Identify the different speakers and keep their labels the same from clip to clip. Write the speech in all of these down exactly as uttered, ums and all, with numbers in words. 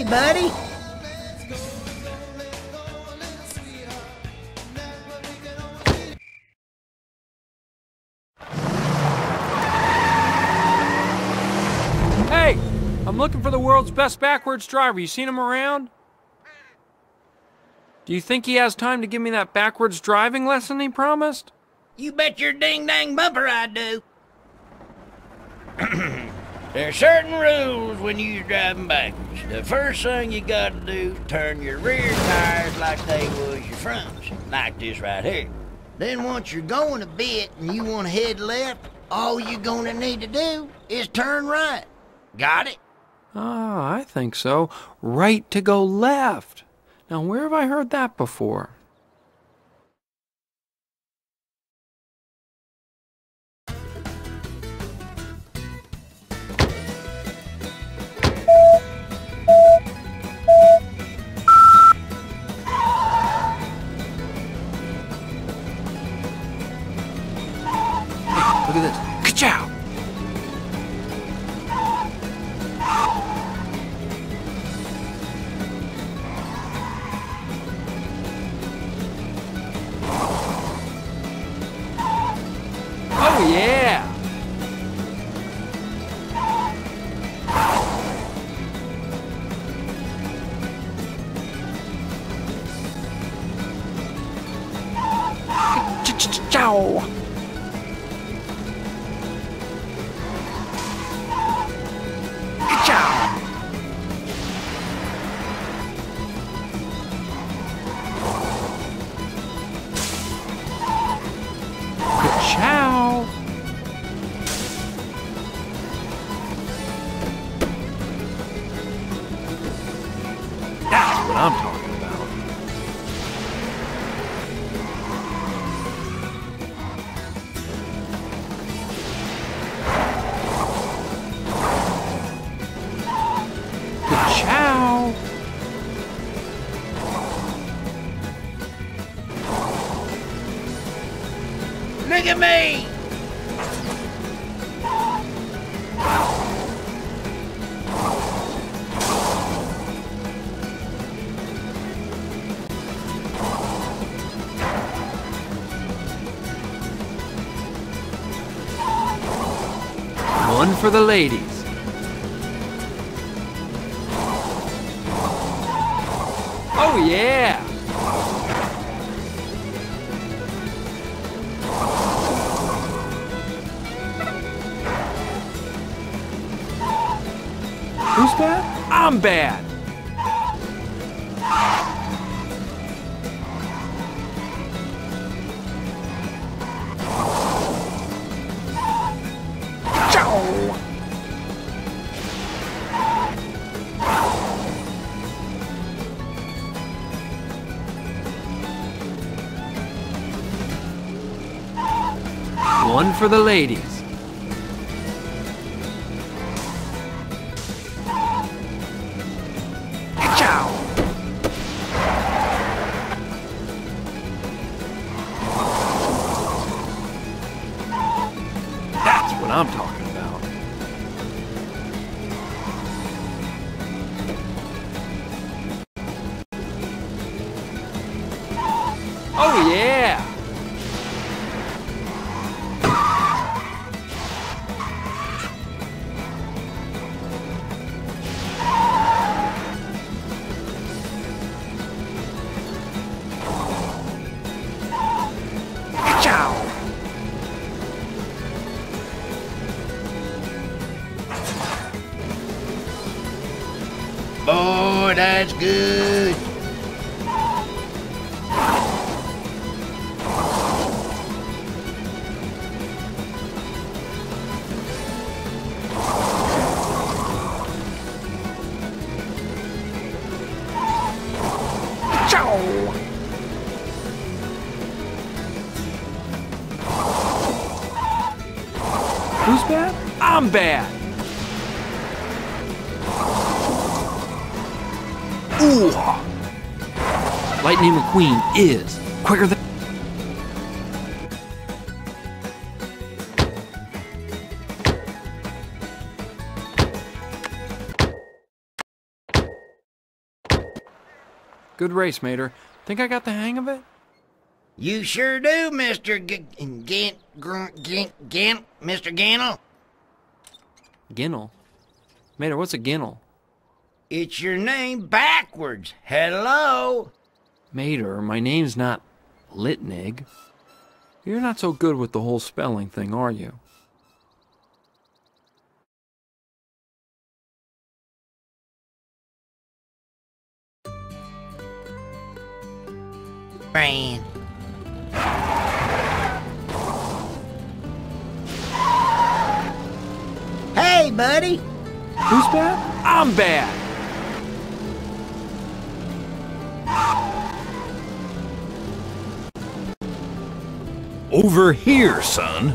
Speaker 1: Hey, buddy.
Speaker 2: Hey, I'm looking for the world's best backwards driver. You seen him around? Do you think he has time to give me that backwards driving lesson he promised?
Speaker 1: You bet your ding-dang bumper I do. There's certain rules when you're driving backwards. The first thing you gotta do, turn your rear tires like they was your fronts, like this right here. Then once you're going a bit and you want to head left, all you're gonna need to do is turn right. Got it?
Speaker 2: Ah, I think so. Right to go left. Now, where have I heard that before? Look at this. Ka-chow! Oh, yeah! Ch-ch-chow! Ciao. That's what I'm talking about. Ciao.
Speaker 1: Look at me!
Speaker 2: One for the ladies. Oh, yeah! Who's bad? I'm bad! Ciao! One for the ladies. Ciao! That's what I'm talking about. Oh, yeah! Ciao!
Speaker 1: Boy, that's good.
Speaker 2: Ciao! Who's bad? I'm bad! Ooh! Lightning McQueen is quicker than... Good race, Mater. Think I got the hang of it?
Speaker 1: You sure do, Mister G- Gant, Gant, Gant, Gant, Mister Gannel.
Speaker 2: Ginnel? Mater, what's a ginnel?
Speaker 1: It's your name backwards. Hello?
Speaker 2: Mater, my name's not Litnig. You're not so good with the whole spelling thing, are you?
Speaker 1: Brian. Hey, buddy.
Speaker 2: Who's bad? I'm bad.
Speaker 3: Over here, son.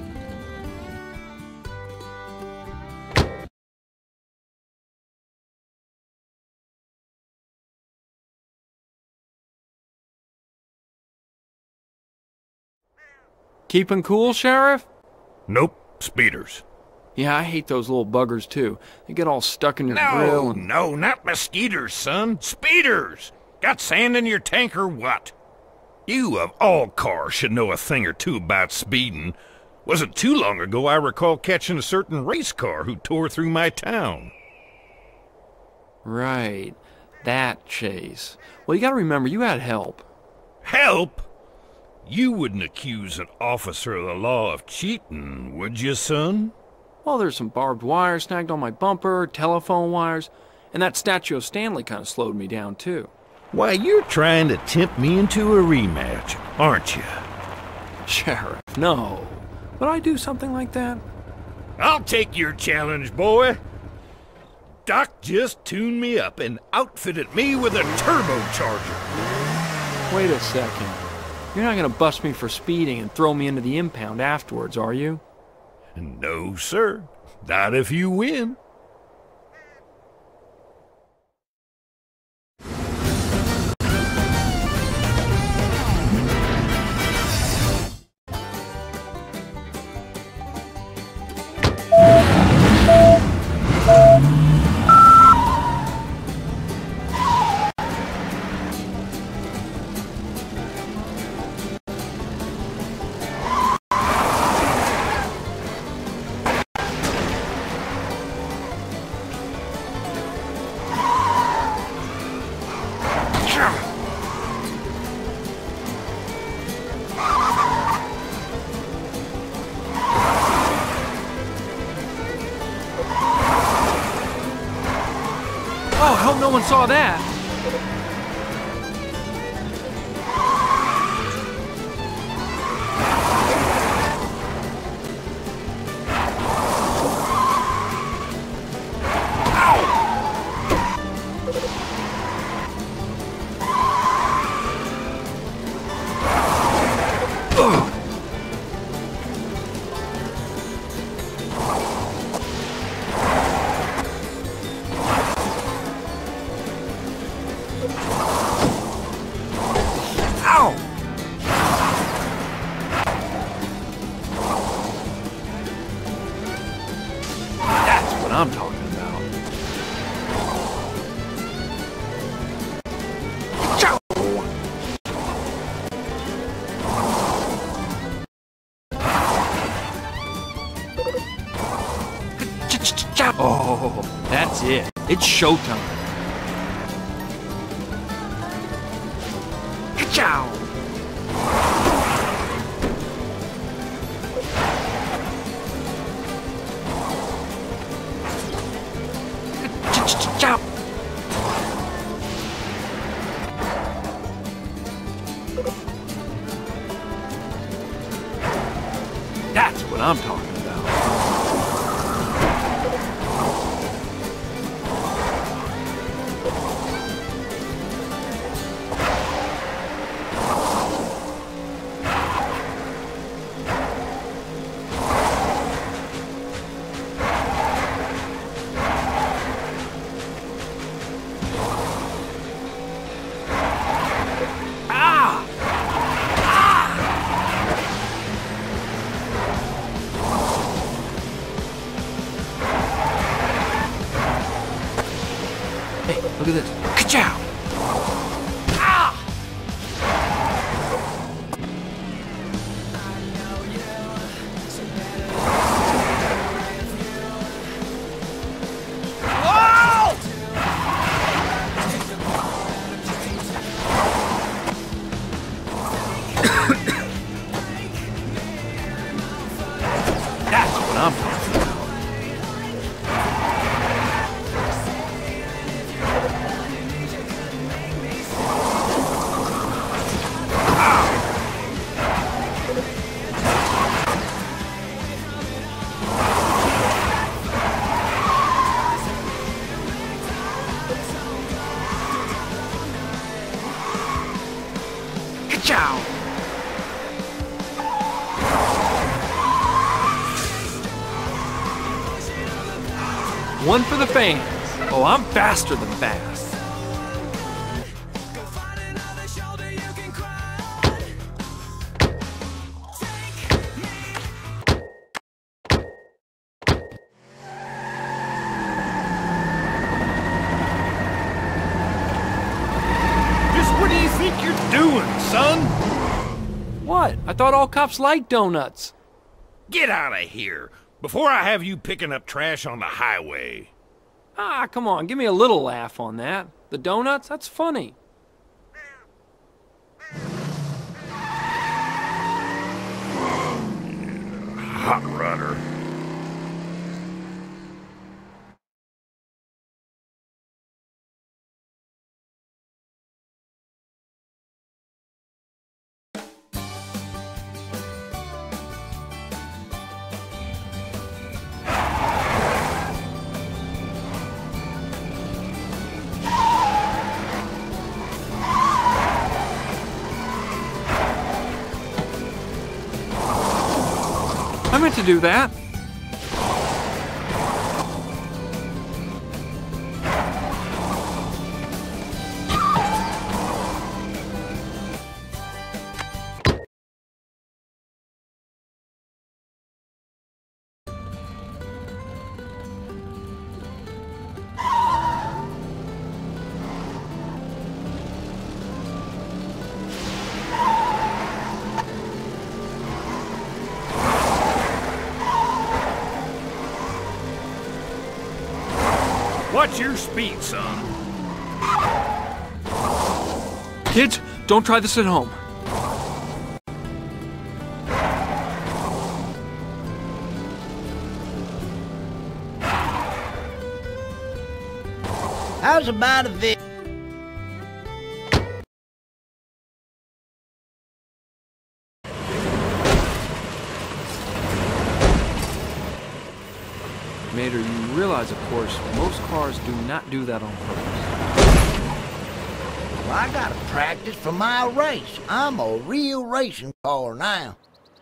Speaker 2: Keeping cool, Sheriff?
Speaker 3: Nope, speeders.
Speaker 2: Yeah, I hate those little buggers, too. They get all stuck in your
Speaker 3: No,
Speaker 2: grill and...
Speaker 3: no, not mosquitoes, son. Speeders! Got sand in your tank or what? You, of all cars, should know a thing or two about speeding. Wasn't too long ago I recall catching a certain race car who tore through my town.
Speaker 2: Right. That chase. Well, you gotta remember, you had help.
Speaker 3: Help? You wouldn't accuse an officer of the law of cheating, would you, son?
Speaker 2: Well, there's some barbed wire snagged on my bumper, telephone wires, and that statue of Stanley kind of slowed me down, too.
Speaker 3: Why, you're trying to tempt me into a rematch, aren't you?
Speaker 2: Sheriff, no. Would I do something like that?
Speaker 3: I'll take your challenge, boy. Doc just tuned me up and outfitted me with a turbocharger.
Speaker 2: Wait a second. You're not gonna bust me for speeding and throw me into the impound afterwards, are you?
Speaker 3: No, sir. Not if you win.
Speaker 2: Oh, I hope no one saw that. I'm talking about. Oh, that's it. It's showtime. Ka-chow! Chop! That's what I'm talking about. Look at this. Ka-chow! One for the fans. Oh, I'm faster than fast.
Speaker 3: Just what do you think you're doing, son?
Speaker 2: What? I thought all cops like donuts.
Speaker 3: Get out of here before I have you picking up trash on the highway.
Speaker 2: Ah, come on, give me a little laugh on that. The donuts? That's funny.
Speaker 3: Hot rodder.
Speaker 2: I meant to do that.
Speaker 3: Watch your speed, son.
Speaker 2: Kids, don't try this at home.
Speaker 1: How's about a vi-
Speaker 2: Mater, you realize, of course, most cars do not do that on purpose.
Speaker 1: Well, I gotta practice for my race. I'm a real racing car now.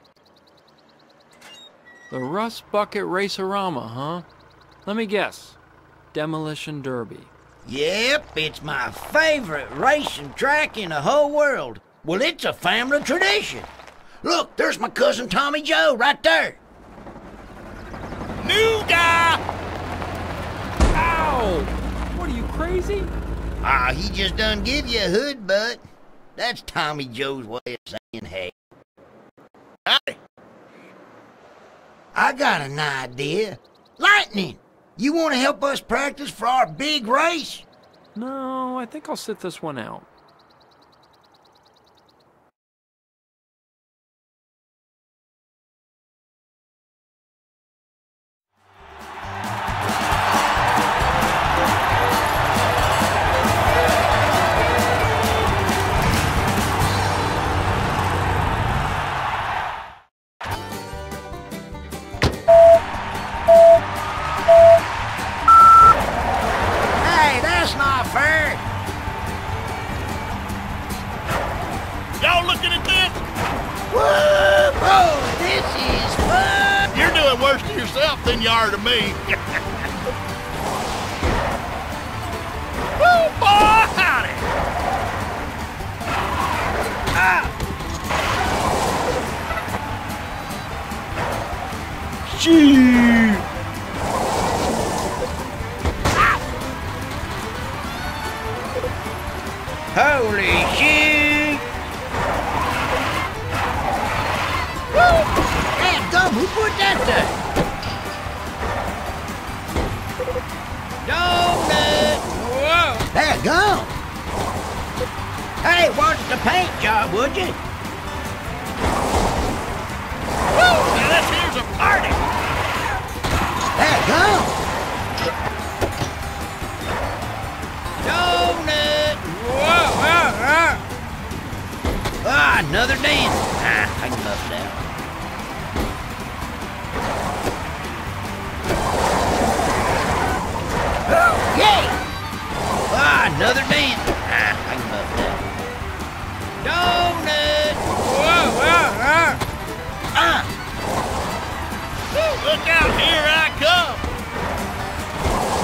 Speaker 2: The Rust Bucket Racerama, huh? Let me guess. Demolition Derby.
Speaker 1: Yep, it's my favorite racing track in the whole world. Well, it's a family tradition. Look, there's my cousin Tommy Joe right there. New guy!
Speaker 2: Ow! What, are you crazy?
Speaker 1: Ah, he just done give you a hood butt. That's Tommy Joe's way of saying hey. Howdy. I got an idea. Lightning! You want to help us practice for our big race?
Speaker 2: No, I think I'll sit this one out.
Speaker 1: Hey, that's not fair.
Speaker 4: Y'all looking at this?
Speaker 1: Whoa, bro, this is fun.
Speaker 4: You're doing worse to yourself than you are to me. Woo, boy, howdy!
Speaker 1: Ah.
Speaker 2: Gee!
Speaker 1: Holy shit! Woo! Damn gum, who put that there? Donut! Whoa! That gum! Hey, watch the paint job, would you?
Speaker 4: Woo! Now this here's a party!
Speaker 1: That gum! Donut! Whoa! Ah, ah. Ah, another dance. Ah, I can bust that. Oh, yay! Ah, another dance. Ah, I can bust that. Donut! Whoa! Ah, ah. Ah!
Speaker 4: Look out, here I come!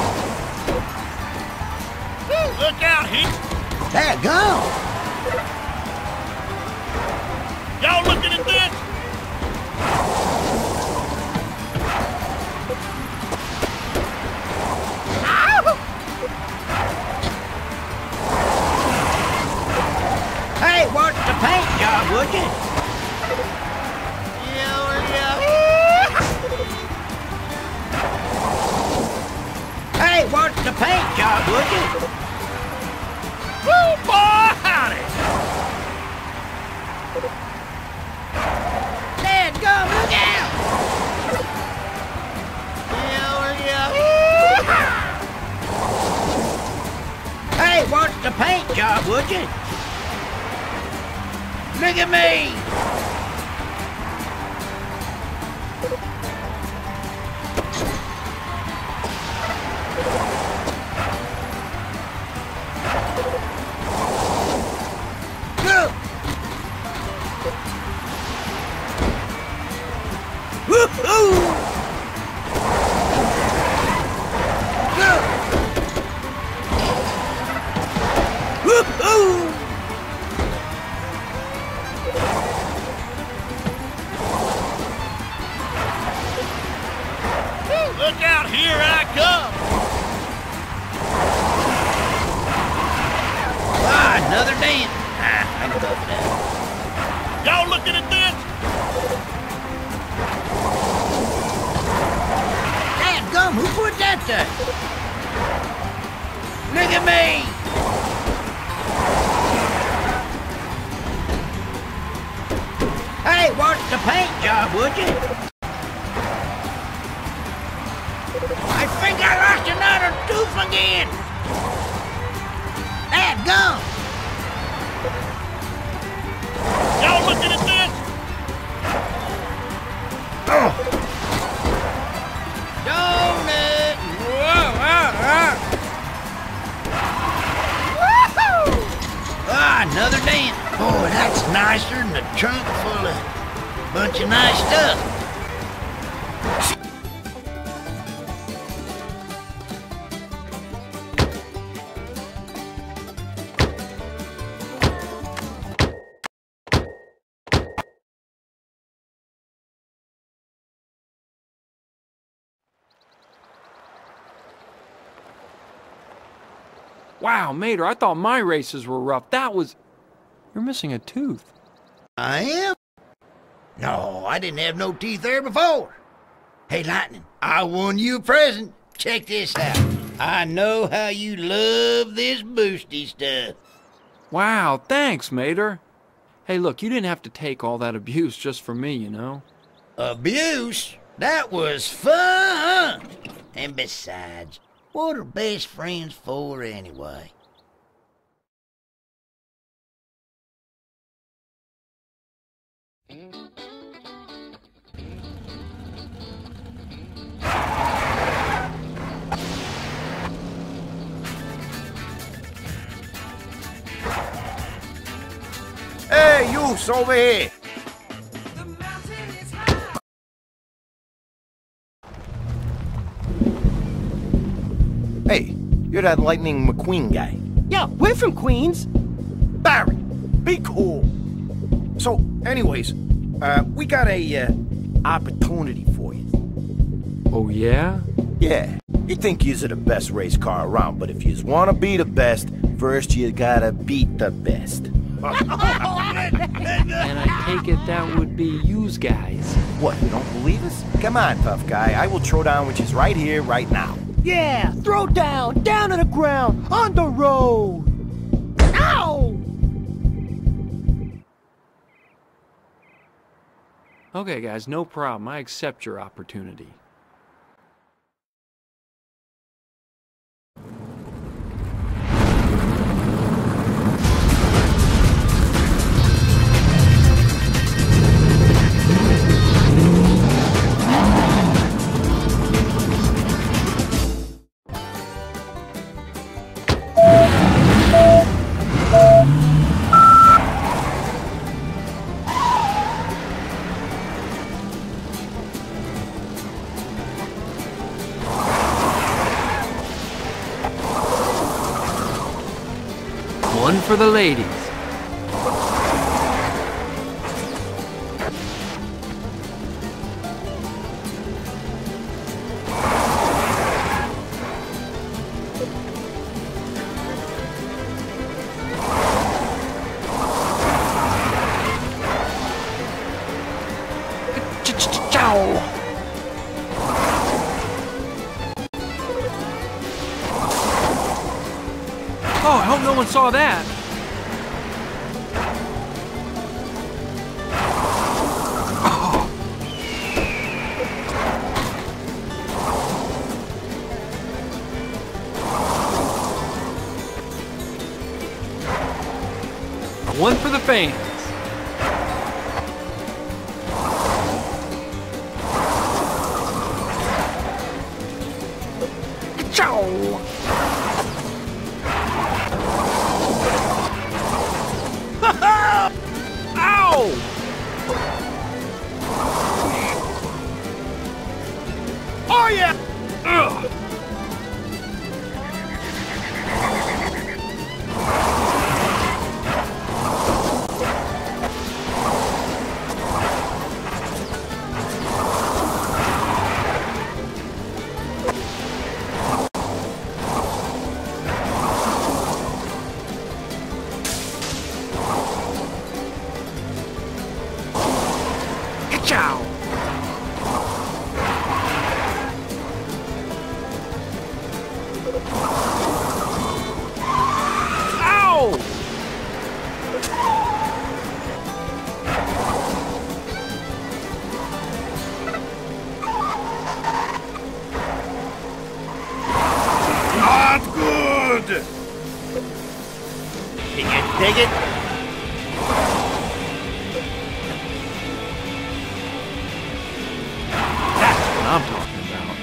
Speaker 1: That gone.
Speaker 4: Y'all looking at this?
Speaker 1: Hey, watch the paint job, would you? Hey, watch the paint job, would you?
Speaker 4: Woo, boy, howdy!
Speaker 1: Dad, go, look out! Hey, watch the paint job, would you? Look at me! Look! Woo-hoo! Look! Woo-hoo!
Speaker 4: Look out, here I come!
Speaker 1: Ah, another dent. Ah, I can buff that.
Speaker 4: Y'all looking at this?
Speaker 1: Dadgum, who put that there? Look at me! Hey, watch the paint job, would you? I think I lost another tooth again! Dadgum!
Speaker 4: Y'all looking at this?
Speaker 1: Oh! Donut! Whoa! Ah, ah. Woohoo! Ah, another dent. Boy, that's nicer than a trunk full of bunch of nice stuff.
Speaker 2: Wow, Mater, I thought my races were rough. That was... You're missing a tooth.
Speaker 1: I am? No, I didn't have no teeth there before. Hey, Lightning, I won you a present. Check this out. I know how you love this boosty stuff.
Speaker 2: Wow, thanks, Mater. Hey, look, you didn't have to take all that abuse just for me, you know?
Speaker 1: Abuse? That was fun! And besides, what are best friends for anyway?
Speaker 5: Hey, you, over here! Hey, you're that Lightning McQueen guy.
Speaker 6: Yeah, we're from Queens.
Speaker 5: Barry, be cool. So, anyways, uh, we got a, uh, opportunity for you.
Speaker 2: Oh, yeah?
Speaker 5: Yeah, you think you're the best race car around, but if you want to be the best, first you gotta beat the best.
Speaker 2: And I take it that would be yous guys.
Speaker 5: What, you don't believe us? Come on, tough guy, I will throw down which is right here, right now.
Speaker 6: Yeah, throw down, down on the ground, on the road. Ow!
Speaker 2: Okay, guys, no problem. I accept your opportunity. One for the ladies. Oh, I hope no one saw that. Oh. One for the fans. Ciao. Ow!
Speaker 5: Oh, yeah!
Speaker 2: Ugh. Ciao! Ow!
Speaker 5: Not good!
Speaker 1: Can you dig it?
Speaker 2: That's what I'm talking about.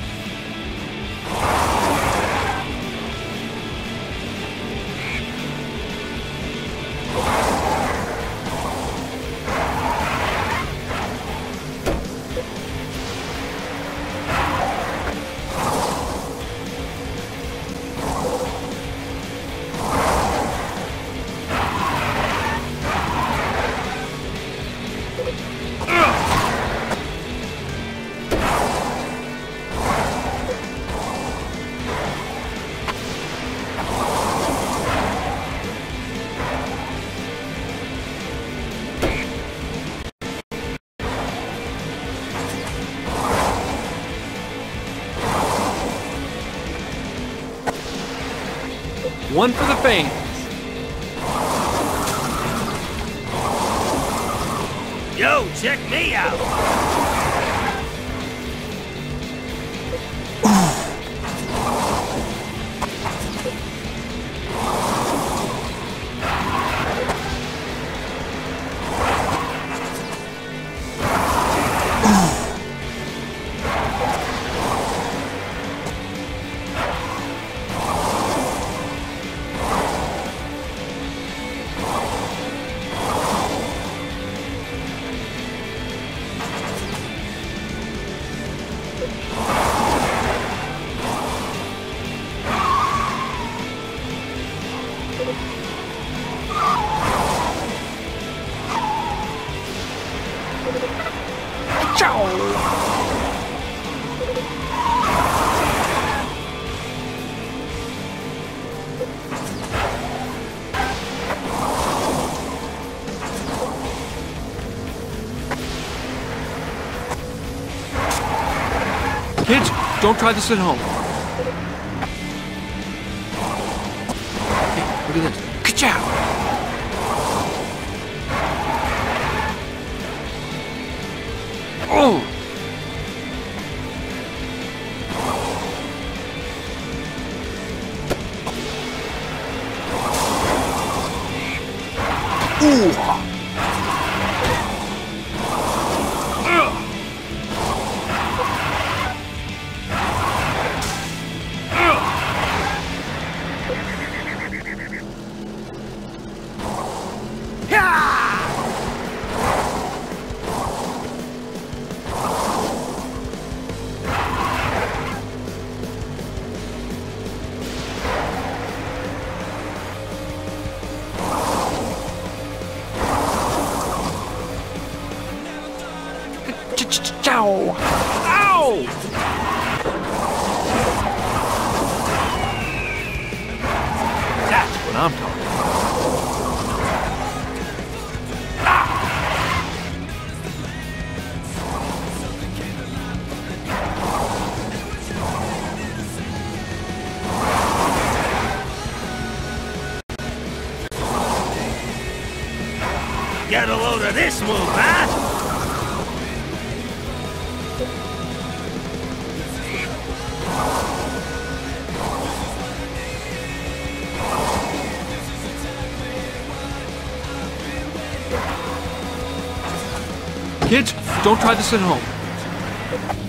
Speaker 2: One for the fans.
Speaker 1: Yo, check me out.
Speaker 2: Kids, don't try this at home. Hey, look at this. Ka-chow! Oh! Ooh!
Speaker 4: Get a load of this move, huh?
Speaker 2: Kids, don't try this at home.